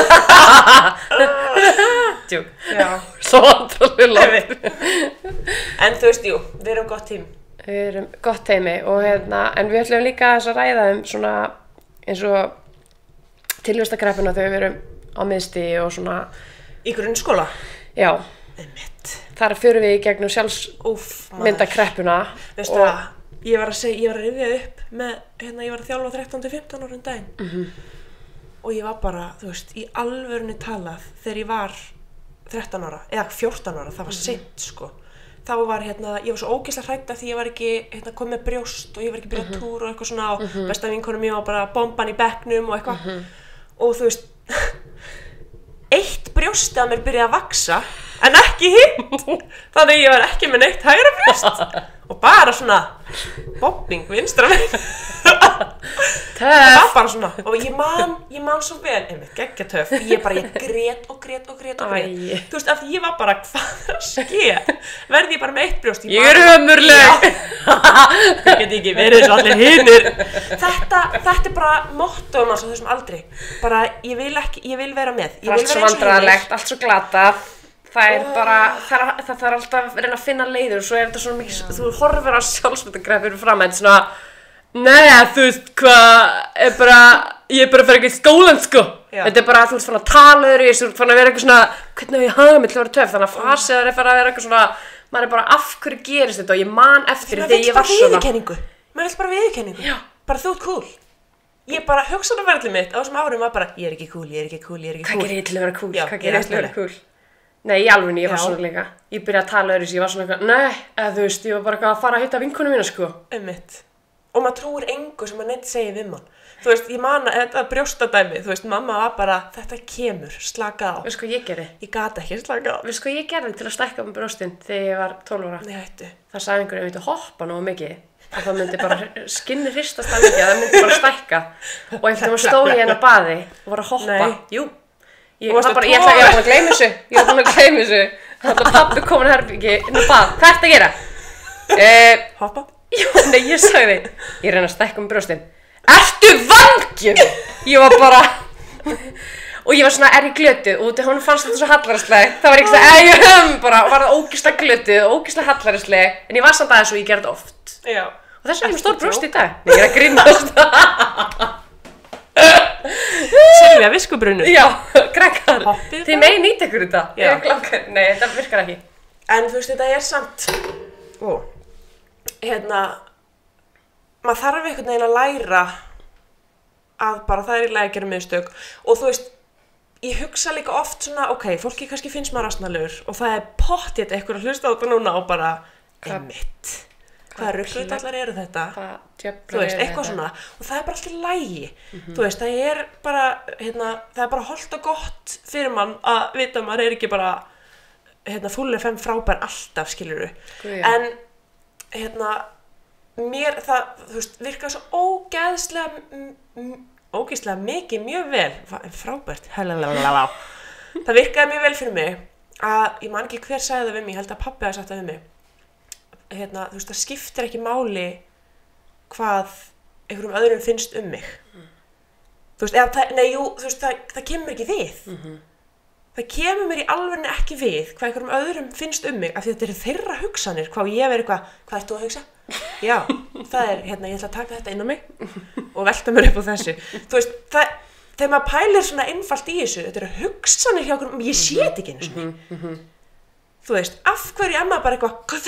Tjók. Já. Svo vandrarlega langt. En þú veist, jú, við erum gott tím. Við erum gott heimi og hérna, en við ætlum líka að ræða um svona eins og tilvistakreppuna þegar við erum á miðstigi og svona... Í grunnskóla? Já. Einmitt. Þar fyrir við í gegnum sjálfsmyndakreppuna. Veistu það, ég var að segja, ég var að rifja upp með, hérna, ég var að þjálfa þrettán til fimmtán ára um daginn. Mm -hmm. Og ég var bara, þú veist, í alvörunni talað þegar ég var þrettán ára, eða fjórtán ára, það var mm -hmm. seint, sko. Þá var hérna, ég var svo ógeðslega hrædd af því ég var ekki hérna, komið með brjóst og ég var ekki byrjað uh -huh. túr og eitthvað svona og uh -huh. besta vinkonu mín var bara bomban í bekknum og eitthvað uh -huh. og þú veist eitt brjósti að mér byrjaði að vaksa en ekki hitt þannig ég var ekki með neitt hægra brjóst og bara svona bobbing vinstra megin Það var bara svona, og ég man, ég man svo vel, einmitt, geggja töff, ég bara, ég grét og grét og grét og grét, Æ. þú veist, af því ég var bara, hvað er að ske, verði ég bara með eitt brjóst, Ég er ömurleg. það get ekki verið svo allir hinir, þetta, þetta er bara mottóum hans á þessum aldri, bara, ég vil ekki, ég vil vera með, ég vil Allt svo vera eins og hinir, vandræðalegt, allt svo glatað. Það er bara, það, er, það þarf alltaf að reyna að finna leiður og svo er þetta svona mikið, þú horfir á sjálfsmyndagrafir fram en svona, nei, þú veist hvað, er bara, ég er bara að fara ekki í skólan sko. Já. Þetta er bara, þú ert fann að tala öðru í, þú ert fann að vera eitthvað svona, hvernig á ég haga mig til að vera töff, þannig að fasið er að fara að vera eitthvað svona, maður er bara, af hverju gerist þetta og ég man eftir þegar ég var svona. Maður vill bara viðurkenningu, maður vill bara viðurkenningu, Já. bara þú ert cool. Ég bara, hugsunarferðlið mitt á þessum árum var bara, ég er ekki cool, ég er ekki cool, ég er ekki Hvað cool. gerir ég til að vera cool? Já, Hvað ég gerir ég veit til að vera alveg. cool? Nei, í alvegni, ég var Já. svona líka. Ég byrjaði að tala öðru í sig, ég var svona eitthvað, nei, eða þú veist, ég var bara eitthvað að fara að hitta vinkonum mína, sko. Einmitt. Og maður trúir engu sem maður neitt segir við mann. Þú veist, ég man að þetta brjóstadæmi, þú veist, mamma var bara, þetta kemur, slaka á. Veistu hvað ég gerði? Ég gat ekki slaka á. Veistu hvað ég gerði til að stækka með brjóstin þegar ég var tólf ára? Nei, hættu. Það sagði einhverjum, ég myndi hoppa nógu mikið og það myndi bara, skinni hristast það mikið, það myndi bara stækka. Og einhvern veginn stóð ég hérna á baði og var að hoppa. Nei. Jú. Ég Þú varst var bara, að ég ætla, ég var toga. búin að gleyma þessu. Ég var búin að gleyma þessu. Þannig að pabbi komin að herbyggi inn á bað. Hvað ertu að gera? Uh, Hoppa. Já, nei, ég sagði, ég reyna að stækka með brjóstin. Ertu vangin? Ég var bara, og ég var svona, er ég glötuð? Og hún fannst þetta svo hallærislegt. Það var ekki svona, ei, um, bara, var það ógeðslega glötuð, ógeðslega hallærisleg. En ég var samt aðeins og ég gerði þetta oft. Já. Og þess vegna er ég með stór brjóst í dag. Nei, ég er að grínast. Silvía, viskubrunnur. Já, krakkar, Hoppið þið bara. megin nýta ykkur þetta. Já. Ég glankar, nei, þetta virkar ekki. En þú veist, þetta er samt, ó, hérna, maður þarf einhvern veginn að læra að bara það er í lagi að gera mistök. Og þú veist, ég hugsa líka oft svona, ok, fólki kannski finnst maður asnalegur og það er pottþétt eitthvað að hlusta á þetta núna og bara, einmitt. Hvaða rugglutallar eru þetta? Hvað djöflar Þú veist, eru eitthvað þetta? svona. Og það er bara alltaf lægi. Þú veist, það er bara, hérna, það er bara holdt og gott fyrir mann að vita að maður er ekki bara, hérna, full F M frábær alltaf, skilurðu. Guð, já. En, hérna, mér, það, þú veist, virkar svo ógeðslega, m- m- ógeðslega mikið, mjög vel, Fa- frábært, helalalala. Það virkaði mjög vel fyrir mig að, ég man ekki hver sagði það við mig, ég held að pabbi hafi sagt það við mig. Hérna, þú veist, það skiptir ekki máli hvað einhverjum öðrum finnst um mig. Mm. Þú veist, eða, það, nei, jú, þú veist, það, það kemur ekki við. Mhm. Það kemur mér í alvörinu ekki við hvað einhverjum öðrum finnst um mig, af því þetta eru þeirra hugsanir, hvað ég verið eitthvað, hvað ert þú að hugsa? Já, það er, hérna, ég ætla að taka þetta inn á mig og velta mér upp á þessu. Þú veist, það, þegar maður pælir svona einfalt í þessu, þetta eru hugsanir hjá einhverjum, ég sé þetta ekki einu sinni. Þú veist, af hverju er maður bara eitthvað, hvað,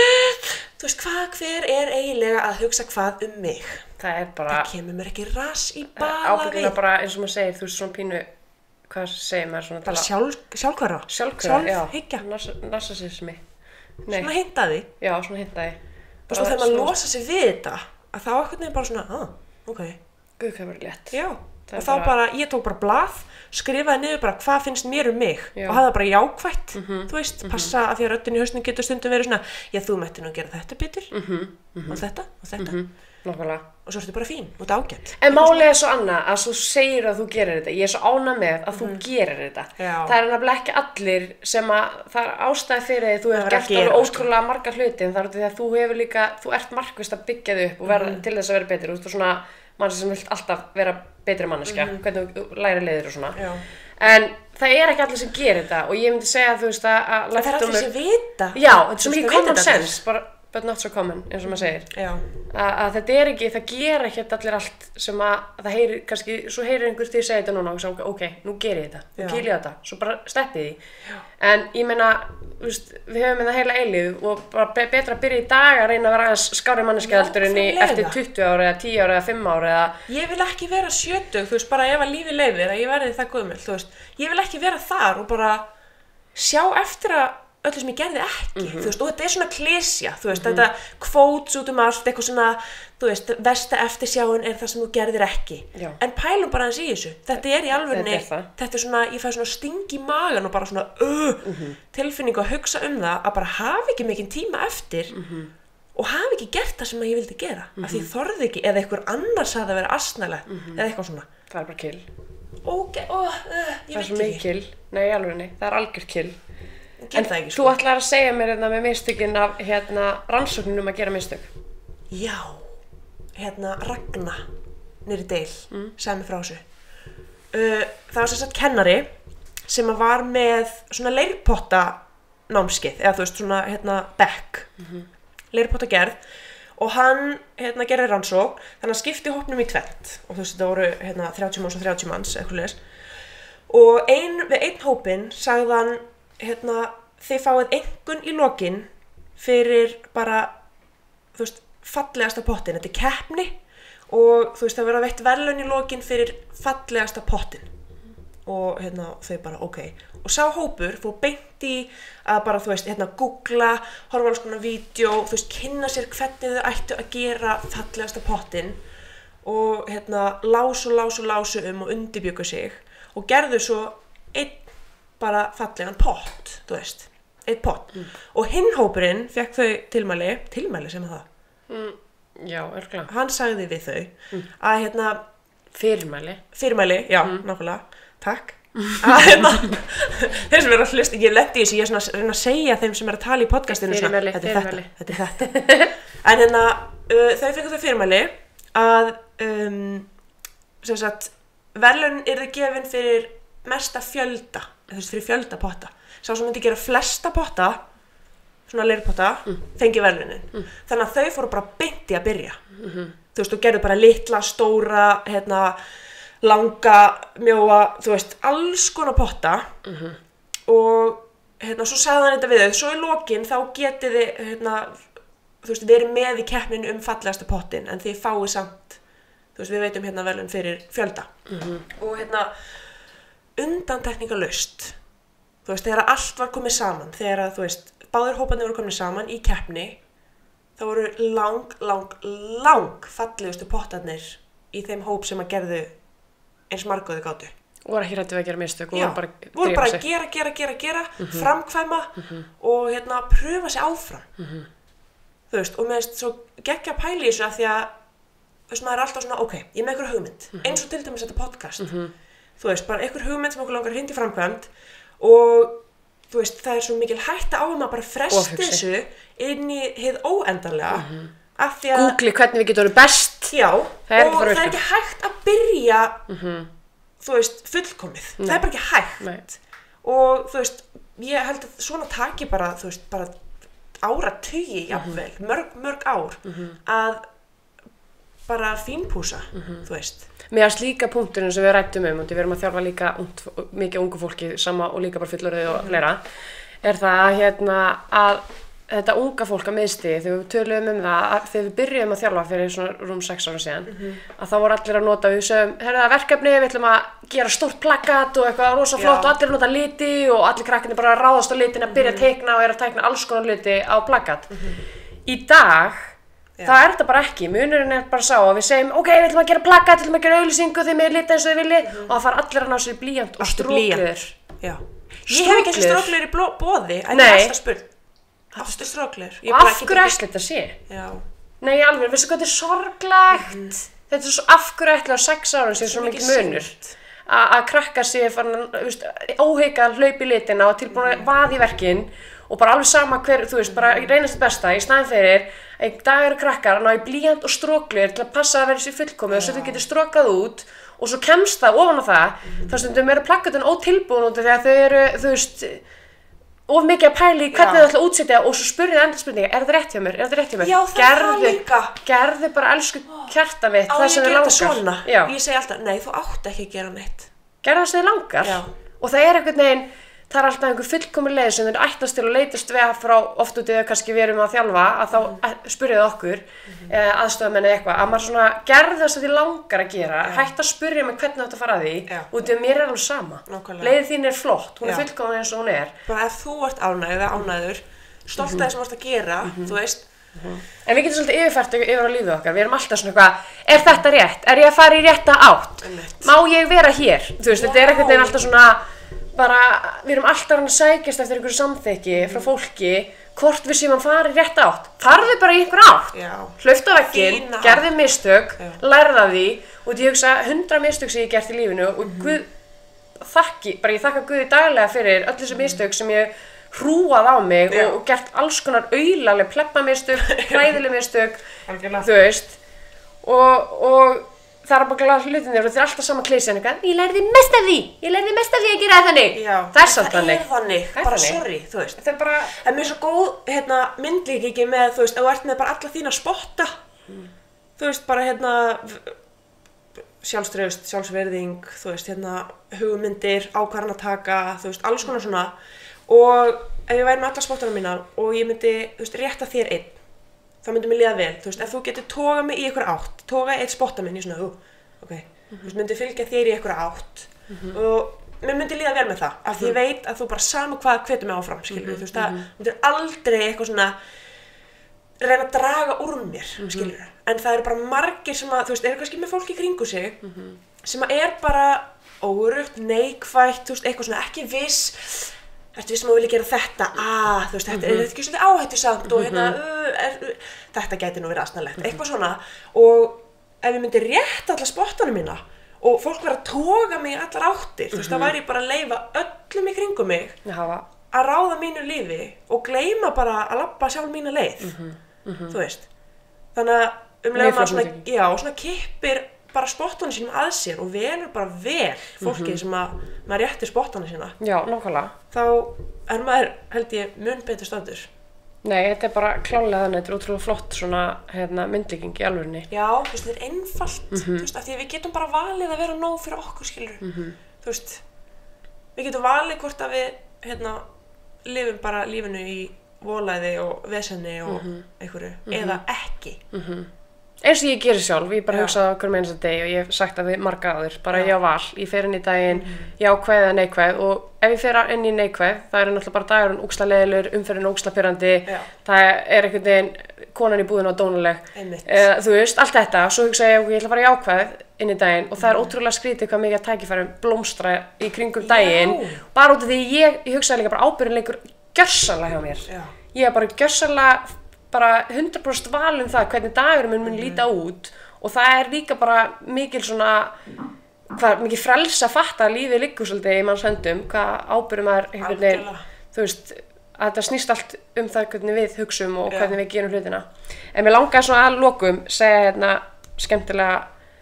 þú veist, hvað, hver er eiginlega að hugsa hvað um mig? Það er bara, Það kemur mér ekki ras í bala ábyggilega við. bara eins og maður segir, þú veist, svona pínu, hvað segir maður svona Bara sjálf, sjálfhverfa. sjálfkvæða, já, Sjálfhyggja. Nas- narcissismi. Nei, Svona hintaði. já, svona hintaði. Og svo þegar maður losa sig við þetta, að þá ekkert nefnir bara svona, ah, ok, Guð, hvað var létt. já. Það Og er þá bara- bara, ég tók bara blað, skrifaði niður bara hvað finnst mér um mig Já. og hafði það bara jákvætt, þú veist, passa að því að röddin í hausnum getur stundum verið svona, já, þú mætti nú gera þetta betur og þetta og þetta Nákvæmlega. og svo ertu bara fín og þetta ágætt. En málið er svo annað að þú segir að þú gerir þetta. Ég er svo ánægð með að þú gerir þetta. Já. Það er nefnilega ekki allir sem að það er ástæði fyrir því þú Það hefur er að gert gera, alveg sko. ótrúlega marga hluti en það er út af því að þú hefur líka, þú ert markvisst að byggja þig upp og verða til þess að vera betri. Þú ert svona mannski sem vilt alltaf vera betri manneskja, hvernig þú lærir leiðir og svona. Já. En það er ekki allir sem gerir þetta og ég myndi segja að þú veist að, að Það er allir lærdómur- sem vita. Já, þetta er svo Þú veist, mikið það common vita þetta allir. sense, bara, but not so common, eins og maður segir. Já. Að, að þetta er ekki, það gera ekki allir allt sem að, að það heyrir, kannski, svo heyrir einhver því að segja þetta núna og svo, ok, nú ger ég þetta, nú Já. kýl ég þetta, svo bara steppið því. En ég meina, þú veist, við höfum þetta heila eilíð og bara be betra að byrja í dag að reyna að vera aðeins skári manneskja heldur en í Nákvæmlega. eftir tuttugu ára eða tíu ára eða fimm ára eða, Ég vil ekki vera sjötug, þú veist, bara ef að lífi leyfir að ég verði það gömul, þú veist. Ég vil ekki vera þar og bara sjá eftir að öllu sem ég gerði ekki, þú veist, og þetta er svona klysja, þú veist, þetta quotes út um allt, eitthvað svona, þú veist, versta eftirsjáin er það sem þú gerðir ekki. Já. En pælum bara aðeins í þessu, þetta er í alvörunni, Þetta er það. þetta er svona, ég fæ svona sting í magan og bara svona, uh, tilfinningu að hugsa um það, að bara hafa ekki mikinn tíma eftir og hafi ekki gert það sem ég vildi gera mm -hmm. af því ég þorði ekki, eða einhver annars hafði að vera astnalegt mm -hmm. eða eitthvað svona. Það er bara kill. Okay, oh, uh, ég það er svo mikið kill. Nei, alveg nei, það er algjör kill. En ekki, sko. Þú ætlar að segja mér hérna með mistökin af hérna rannsóknin um að gera mistök. Já, hérna Ragna niðri Deil mm. sagði mér frá þessu. Uh, það var sem sagt kennari sem var með svona leirpotta námskeið, eða þú veist svona hérna bekk, mm -hmm. leirpotta gerð og hann hérna gerði rannsókn, þannig að skipti hópnum í tvennt og þú veist þetta voru hérna þrjátíu manns og þrjátíu manns eitthvað leis og ein, við einn hópinn sagði hann hérna þið fáið einkunn í lokin fyrir bara þú veist fallegasta pottin, þetta er keppni og þú veist það verða veitt verðlaun í lokin fyrir fallegasta pottin og hérna þau bara ok og sá hópur fór beint í að bara þú veist hérna googla, horfa alls konar vídeo, þú veist kynna sér hvernig þau ættu að gera fallegasta pottin og hérna lásu, lásu, lásu um og undirbjuggu sig og gerðu svo einn bara fallegan pott, þú veist, einn pott mm. og hinn hópurinn fekk þau tilmæli, tilmæli sem það mm. Já, örgulega. Hann sagði við þau mm. að hérna fyrirmæli, fyrirmæli, já, mm. nákvæmlega, takk að hérna þeir sem eru að hlusta, ég lendi í þessu, ég er svona að reyna að segja þeim sem eru að tala í podcastinu fyrirmæli, þetta er fyrirmæli. þetta, þetta er þetta en hérna uh, þau fengu þau fyrirmæli að um, sem sagt verðlaun yrði gefin fyrir mesta fjölda, þú veist fyrir fjölda potta, sá sem myndi gera flesta potta svona leirpotta mm. fengi verðlaunin, mm. þannig að þau fóru bara beint í að byrja mm -hmm. þú veist, og gerðu bara litla, stóra hérna langa, mjóa, þú veist, alls konar potta mm -hmm. og hérna, svo sagði hann þetta við þau, svo í lokin þá getið þið, hérna, þú veist, verið með í keppninu um fallegasta pottin, en þið fáið samt, þú veist, við veitum hérna verðlaun fyrir fjölda mm -hmm. og hérna, undantekningarlaust, þú veist, þegar allt var komið saman, þegar, þú veist, báðir hóparnir voru komið saman í keppni, þá voru lang, lang, lang fallegustu pottarnir í þeim hóp sem að gerðu eins margóðu gátu. Og voru ekki rættu að gera mistök og Já, voru bara, voru bara að gera, gera, gera, gera, mm -hmm. framkvæma mm -hmm. og hérna pröfa sig áfram. Mm -hmm. Þú veist, og mér veist svo geggja pæli í þessu af því að, þú veist, maður er alltaf svona, ok, ég er með einhver hugmynd, mm -hmm. eins og til dæmis þetta podcast. Mm -hmm. Þú veist, bara einhver hugmynd sem okkur langar að hrinda í framkvæmd og, þú veist, það er svo mikil hætta á að maður bara fresti þessu inn í hið óendanlega. Mm -hmm. Af því að Google hvernig við getum best. Já, það og það er ekki hægt að byrja mm -hmm. þú veist, fullkomið. Nei. Það er bara ekki hægt. Nei. Og þú veist, ég held að svona taki bara, þú veist, bara áratugi jafnvel, mm -hmm. mörg, mörg ár mm -hmm. að bara fínpúsa, mm -hmm. þú veist. Mér að slíka punkturinn sem við rættum um, og við erum að þjálfa líka ungt, mikið ungu fólki sama og líka bara fullorðið og fleira, mm -hmm. er það hérna að þetta unga fólk að miðstigi, þegar við töluðum um það, að þegar við byrjuðum að þjálfa fyrir svona rúm sex ára síðan, mm -hmm. að þá voru allir að nota, við sögum, herra verkefni, við ætlum að gera stórt plakat og eitthvað rosa flott og allir að nota liti og allir krakkarnir bara ráðast á litin að byrja að teikna og er að teikna alls konar liti á plakat. Mm -hmm. Í dag, Já. það er þetta bara ekki, munurinn er bara sá að við segjum, ok, við ætlum að gera plakat, við ætlum að gera auglýsingu þegar við lita eins og þið vilji mm -hmm. og það fara allir að ná sér blýant og strókliður. Já. Ég hef ekki þessi strókliður í boði, en ég er alltaf spurt. Aftur stróklir. Og af hverju ætla þetta sé? Já. Nei, alveg, veistu hvað þetta er sorglegt? Mm -hmm. Þetta er svo af hverju ætla á sex árum sem svo mikið munur. Að krakka sé fann, óheika hlaup í litina og tilbúin að vaða í verkin og bara alveg sama hver, þú veist, bara reynast þetta besta í snæðin fyrir einn dag eru krakkar að ná í blýant og stróklir til að passa að vera sér fullkomið og svo þau getur strókað út og svo kemst það ofan á það, mm -hmm. þá stundum eru plakatinn ótilbúin út þegar þau eru, þú veist, of mikið að pæli hvernig þau ætla að útsetja og svo spurði það endur spurninga, er þetta rétt hjá mér, er þetta rétt hjá mér? Já, það er það líka. Gerðu bara elsku hjarta mitt, það sem þið langar. Á ég að gera þetta svona? Já. Ég segi alltaf, nei, þú átt ekki að gera neitt. Gerðu það sem þið langar. Já. Og það er einhvern veginn, það er alltaf einhver fullkomin leið sem þau ætlast til og leitast við frá oft út í þau kannski við erum að þjálfa, að þá mm. spurja þau okkur, mm -hmm. aðstofamenn eða eitthvað, að maður svona gerðu það sem þið langar að gera, Já. hætt að spurja mig hvernig þú ætti að fara að því, Já. út í að mér er alveg sama. Leiðin þín er flott, hún Já. er fullkomin eins og hún er. Bara ef þú ert ánægð eða ánægður, stolt af mm -hmm. það sem þú ert að gera, mm -hmm. þú veist. Mm -hmm. En við getum svolítið yfirfært yfir á lífið okkar, við erum alltaf svona eitthvað, er þetta rétt, er ég að fara í rétta átt, má ég vera hér, þú veist, þetta er einhvern veginn alltaf svona, bara, við erum alltaf að sækjast eftir einhverju samþykki frá fólki hvort við séum að fara í rétt átt. Farðu bara í einhver átt. Hlauptu á vegginn, gerðu mistök, lærðu af því og ég hugsa hundra mistök sem ég hef gert í lífinu og mm-hmm. Guð þakki, bara ég þakka Guði daglega fyrir öll þessi mistök sem ég hrúað á mig og, og gert alls konar aulaleg plebbamistök, hræðileg mistök, þú veist og, og það er bara glæða hlutinir og þetta er alltaf sama klísjan eitthvað, ég lærði mest af því, ég lærði mest af því að gera það þannig. Já, það er samt þannig. Það er þannig, bara þannig. Sorry, þú veist. Það er bara... En mér er svo góð, hérna, myndlíking með, þú veist, ef þú ert með bara alla þína spotta, mm. þú veist, bara, hérna, sjálfstraust, sjálfsverðing, þú veist, hérna, hugmyndir, ákvarðan að taka, þú veist, alls konar svona og ef ég væri með alla spottana mína og ég myndi, þú veist, rétta þér einn þá myndi mér líða vel, þú veist, ef þú getur tóga mig í einhver átt, tóga eitt spotta minn í svona, ú, ok, mm-hmm. þú veist, myndi fylgja þér í einhver átt mm-hmm. og mér myndi líða vel með það, af því ég veit að þú bara sama hvað hvetur mig áfram, skilur mm-hmm. þú veist, það myndir aldrei eitthvað svona reyna að draga úr mér, mm-hmm. skilur en það eru bara margir sem að, þú veist, eru kannski með fólki í kringu sig mm-hmm. sem að er bara óöruggt, neikvætt, þú veist, eitthvað svona ekki viss Ertu viss um að vilja gera þetta? Ah, þú veist, þetta mm-hmm. er ekki svolítið áhættusamt og hérna, uh, er, uh, þetta gæti nú verið aðsnarlegt, mm-hmm. eitthvað svona. Og ef ég myndi rétta alla spottanum mína og fólk verið að toga mig í allar áttir, mm-hmm. þú veist, þá væri ég bara að leyfa öllum í kringum mig Jaha. að ráða mínu lífi og gleyma bara að labba sjálf mína leið, mm-hmm. Mm-hmm. þú veist. Þannig að um leið maður svona, já, svona kippir bara spottanum sínum að sér og velur bara vel fólkið mm-hmm. sem að maður réttir spottanum sína. Já, nákvæmlega. Þá er maður, held ég, mun betur staddur. Nei, þetta er bara klálega þannig, þetta er ótrúlega flott svona hérna, myndlíking í alvörinni. Já, þú veist, þetta er einfalt, mm-hmm. þú veist, af því að við getum bara valið að vera nóg fyrir okkur, skilur. Mm-hmm. Þú veist, við getum valið hvort að við, hérna, lifum bara lífinu í volæði og vesenni og mm-hmm. einhverju, mm-hmm. eða ekki. Mm-hmm. Eins og ég gerir sjálf, ég bara hugsaði okkur með eins að degi og ég hef sagt að við marga áður, bara já. Ég á val, ég fer inn í daginn, mm-hmm. jákvæð eða neikvæð og ef ég fer inn í neikvæð, það er náttúrulega bara dagurinn úksla leiðilegur, umferðin úksla pirrandi, það er einhvern veginn konan í búðinu og dónuleg, eða, þú veist, allt þetta, svo hugsaði ég, ég ætla að fara jákvæð inn í daginn og það er ótrúlega skrítið hvað mikið tækifærum blómstra í kringum daginn, bara út af því ég, ég hugsaði líka bara ábyrgðin leikur gjörsamlega hjá mér, já. Ég er bara gjörsamlega bara hundra prósent val um það hvernig dagurum minn mun líta út og það er líka bara mikil svona hvað mikil frelsi að fatta að lífið liggur svolítið í manns höndum hvað ábyrgðum maður einhvern veginn þú veist að þetta snýst allt um það hvernig við hugsum og hvernig við gerum hlutina en mér langaði svona að lokum segja hérna skemmtilega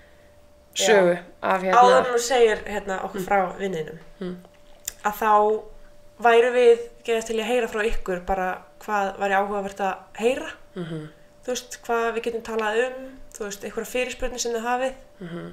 sögu Já. Af hérna áður en þú segir hérna okkur frá vinninum mm. að þá væru við gerast til að heyra frá ykkur bara hvað væri áhugavert að heyra mm-hmm. þú veist hvað við getum talað um þú veist einhverja fyrirspurni sem þið hafið mm-hmm.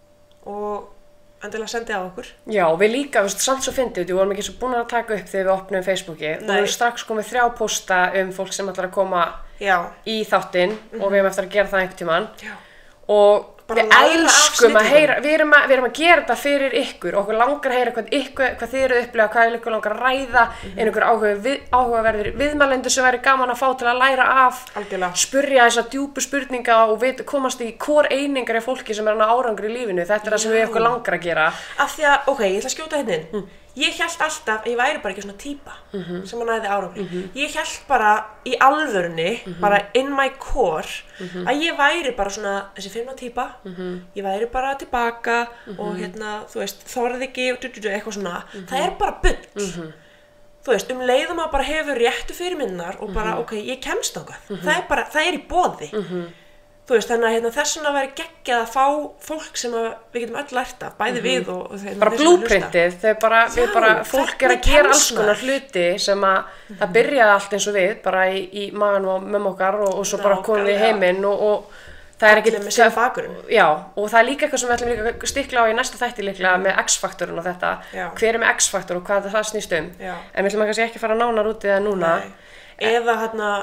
og endilega sendið á okkur Já, við líka, veist, samt svo fyndið við vorum ekki svo búin að taka upp þegar við opnum Facebooki og við erum strax komið þrjá posta um fólk sem ætlar að koma Já. Í þáttinn mm-hmm. og við erum eftir að gera það einhvern tímann Já. og við elskum að heyra, við erum að, við erum að gera þetta fyrir ykkur og okkur langar að heyra hvað, ykkur, hvað þið eru að upplega, hvað ykkur langar að ræða mm-hmm. einhver áhuga við, áhugaverðir viðmælendur sem væri gaman að fá til að læra af Algjörlega. Spurja þessa djúpu spurninga og við komast í hvor einingar af fólki sem er hana árangur í lífinu þetta er það sem við okkur langar að gera af því að, ok, ég ætla að skjóta hérna inn mm. Ég hélt alltaf að ég væri bara ekki svona típa mm-hmm. sem að næði árangri. Mm-hmm. Ég hélt bara í alvörunni, mm-hmm. bara in my core, mm-hmm. að ég væri bara svona þessi finna típa. Mm-hmm. Ég væri bara tilbaka mm-hmm. og hérna, þú veist, þorði ekki og eitthvað svona. Mm-hmm. Það er bara bull. Mm-hmm. Þú veist, um leiðum að bara hefur réttu fyrirmynnar og bara, mm-hmm. ok, ég kemst þangað. Mm-hmm. Það er bara, það er í boði. Mm-hmm. Þú veist, þannig að hérna, þess vegna væri geggjað að fá fólk sem að við getum öll lært af, bæði mm-hmm. við og, og þeir, bara blúprintið, þegar bara, Já, við bara, fólk er að gera alls konar hluti sem að mm-hmm. það byrjaði allt eins og við, bara í, í maganum og mömmu okkar og, og svo Ná, bara komum við í heiminn og, og það er ekki, það, já, og það er líka eitthvað sem við ætlum líka að stikla á í næsta þætti líklega mm. með X-faktorinn og þetta, Já. Hver er með X-faktor og hvað það snýst um, Já. En við ætlum kannski ekki að fara nánar út í það núna. Nei. Eða hérna,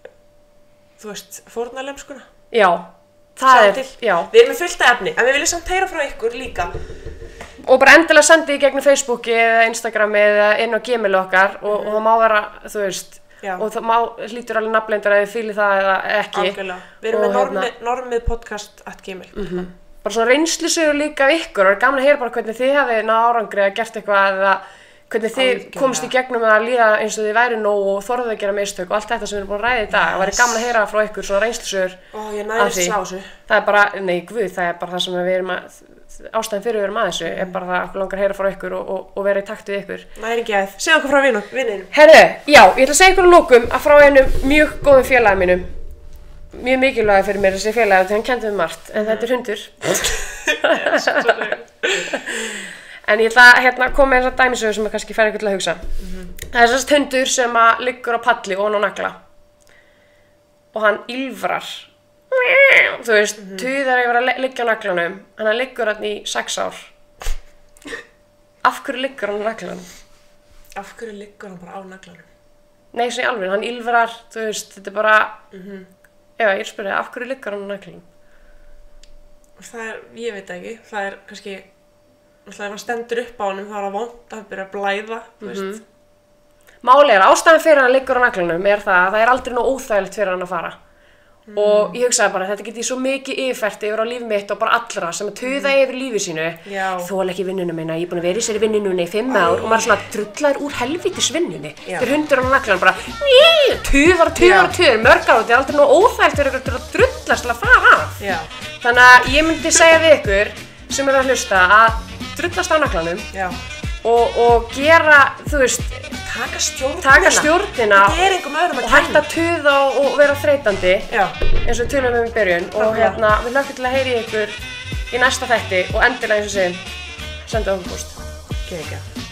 þú veist, fórnarlemskuna. Já. Það er, já. Við erum með fullt af efni, en við viljum samt heyra frá ykkur líka. Og bara endilega sendið í gegnum Facebooki eða Instagrami eða inn á Gmail okkar og, mm-hmm. og það má vera, þú veist, já. Og það má hlýtur alveg nafnleindar að þið fýlið það eða ekki. Algjörlega. Við erum og með normið, hérna, normið podcast at gmail. Mm-hmm. Bara svona reynslusögur líka ykkur og það er gaman að heyra bara hvernig þið hafið náð árangri eða gert eitthvað eða hvernig þið komst í gegnum að líða eins og þið væri nóg og þorðuð að gera mistök og allt þetta sem við erum búin að ræða í dag. Það væri gaman að heyra frá ykkur svona reynslusögur. Ó, ég nærist á þessu. Það er bara, nei guð, það er bara það sem við erum að, ástæðan fyrir við erum að þessu, er bara það að okkur langar að heyra frá ykkur og, og, og vera í takt við ykkur. Næri ekki að, segja okkur frá vinninum. Herru, já, ég ætla að segja ykkur að lokum að frá einum mjög góðum félagi mínum. Mjög mikilvæg fyrir mér þessi félagi, því hann kenndi mér margt, en þetta er hundur. En ég ætla að hérna, koma með eins og dæmisögu sem kannski fær einhvern til að hugsa. Mm-hmm. Það er þess hundur sem að liggur á palli og hann á nagla. Og hann ýlfrar. Þú veist, mm-hmm. tuðar yfir að liggja á naglanum. Hann liggur hann í sex ár. Af hverju liggur hann á naglanum? Af hverju liggur hann bara á naglanum? Nei, svo í alveg, hann ýlfrar, þú veist, þetta er bara... Mm-hmm. Já, ég er spyrðið, af hverju liggur hann á naglanum? Það er, ég veit ekki, það er kannski... Ef hann stendur upp á honum þá er það vont að byrja að blæða, þú veist. Mm-hmm. Málið er, ástæðan fyrir hann liggur á naglanum er það að það er aldrei nóg óþægilegt fyrir hann að fara. Mm. Og ég hugsaði bara, þetta geti svo mikið yfirferti yfir á líf mitt og bara allra sem að tuða mm. yfir lífi sínu. Þola ekki vinnuna minna, ég er búin að vera í sér í vinnunni í fimm ár og maður er svona drullaður úr helvítis vinnunni. Þeir hundur á naglanum bara, tuðar og tuðar og tuðar, mörg ár og þetta er aldrei nóg óþægilegt fyrir ykkur að drullast til að fara af. Já. Þannig að ég myndi segja við ykkur sem eru að hlusta að drullast á naglanum og, og gera, þú veist, taka stjórnina, taka stjórnina og, og hætta að tuða og, og vera þreytandi eins og við tölum um í byrjun og hérna, við hlökkum til að heyri ykkur í næsta þætti og endilega eins og segjum, senda okkur post. Gekka.